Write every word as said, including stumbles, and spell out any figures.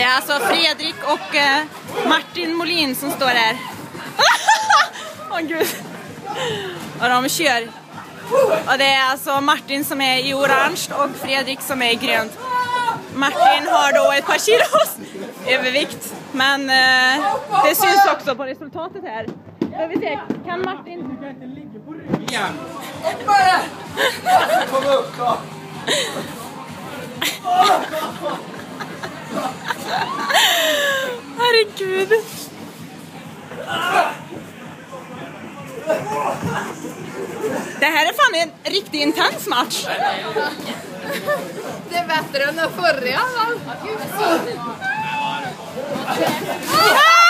är alltså Fredrik och eh, Martin Molin som står där. Åh gud. Och de kör. Och det är alltså Martin som är i orange och Fredrik som är i grönt. Martin har då ett par kilos övervikt. Men eh, det syns också på resultatet här. Jag vill se, kan Martin... Du kan inte ligga på ryggen. Ja. Kom upp då. Herregud. Det här är fan en riktigt intens match. Det är bättre än den förra.